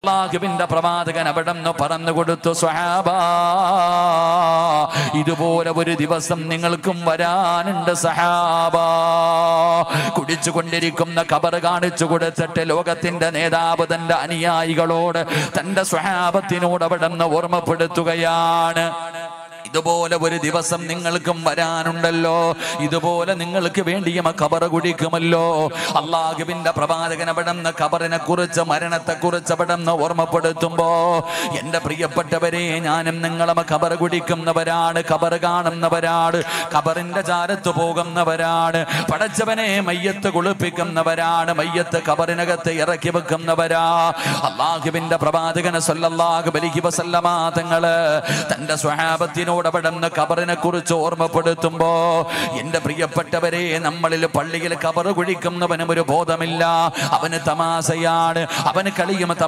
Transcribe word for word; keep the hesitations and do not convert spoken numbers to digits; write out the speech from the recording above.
അല്ലാഹുവിന്റെ പ്രവാചകൻ അവിടെന്ന് പറഞ്ഞു കൊടുത്തു, സ്വഹാബാ, ഇതുപോലെ ഒരു ദിവസം നിങ്ങൾക്കും വരാനുണ്ട് സഹാബാ. കുടിച്ചുകൊണ്ടിരിക്കുന്ന ഖബർ കാണിച്ചു കൊടുത്തിട്ട് ലോകത്തിന്റെ നേതാവ് തന്റെ അനുയായികളോട്, തന്റെ സ്വഹാബത്തിനോട് അവിടെന്ന് ഓർമ്മപ്പെടുത്തുകയാണ്, ഇതുപോലെ ഒരു ദിവസം നിങ്ങൾക്കും വരാനുണ്ടല്ലോ, ഇതുപോലെ നിങ്ങൾക്ക് വേണ്ടിയും ഖബർ കുടിക്കുമല്ലോ. അല്ലാഹുവിന്റെ പ്രവാചകൻ അവിടുന്ന് ഖബറിനെ കുറിച്ച്, മരണത്തെ കുറിച്ച് അവിടുന്ന് ഓർമ്മപ്പെടുത്തുമ്പോ, എന്റെ പ്രിയപ്പെട്ടവരെ, ഞാനും നിങ്ങളും ഖബർ കുടിക്കുന്നവരാണ്, ഖബർ കാണുന്നവരാണ്, ഖബറിന്റെ ചാരത്ത് പോകുന്നവരാണ്. പടച്ചവനെ, മയ്യത്ത് കുളിപ്പിക്കുന്നവരാണ്, മയ്യത്ത് ഖബറിനകത്ത് ഇറക്കി വെക്കുന്നവരാ. അല്ലാഹുവിന്റെ പ്രവാചകൻ സല്ലല്ലാഹു അലൈഹി വസല്ലമ തങ്ങള് തന്റെ സ്വഹാബത്തിനോട് അവിടുന്ന് ഖബറിനെ കുറിച്ച് ഓർമ്മപ്പെടുത്തുമ്പോ, എന്റെ പ്രിയപ്പെട്ടവരെ, നമ്മളിൽ പള്ളിയിൽ ഖബർ കുഴിക്കുന്നവനും ഒരു ബോധമില്ല, അവന് തമാശയാണ്, അവന് കളിയും